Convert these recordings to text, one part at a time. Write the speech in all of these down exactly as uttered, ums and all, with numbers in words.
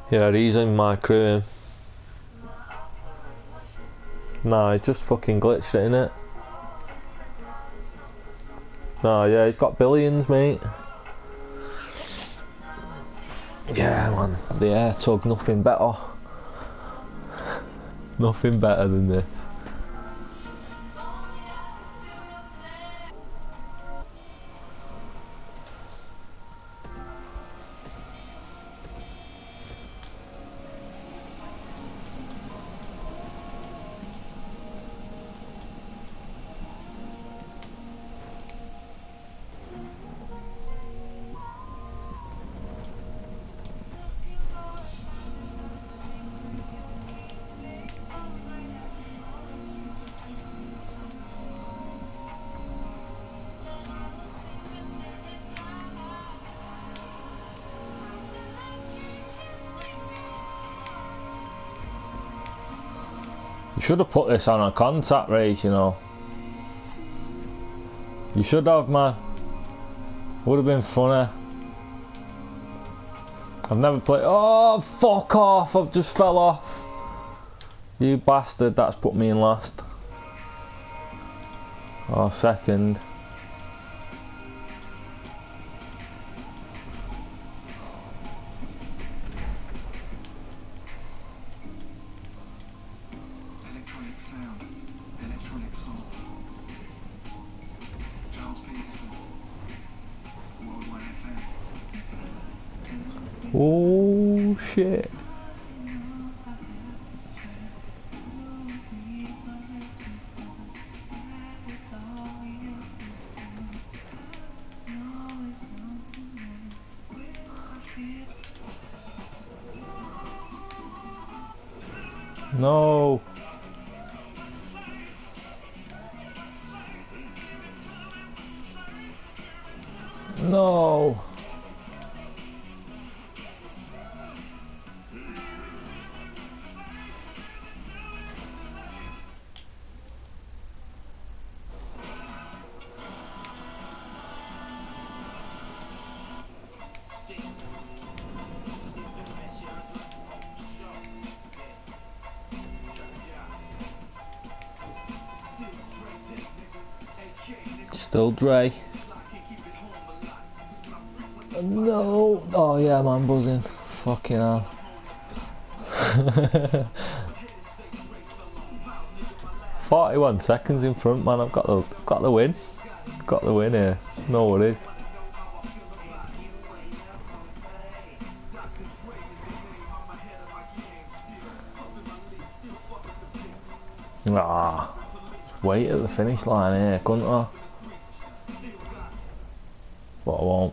Yeah, he's in my crew. Nah, he just fucking glitched it, innit? Nah, yeah, he's got billions, mate. Yeah, man, the air tug, nothing better. Nothing better than this. You should have put this on a contact race, you know. You should have, man. Would have been funny. I've never played. Oh, fuck off! I've just fell off. You bastard, that's put me in last. Or second. Oh shit. No. No. Still Dre. No. Oh yeah, man, buzzing. Fucking hell. Forty-one seconds in front, man. I've got the got the win. Got the win here. No worries. Ah, wait at the finish line here, couldn't I? But I won't.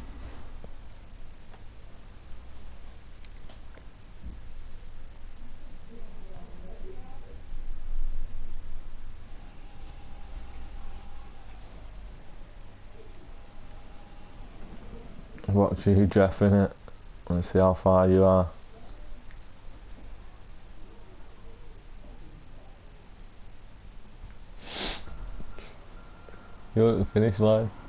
Watch you dreffing it. Let's see how far you are. You're at the finish line.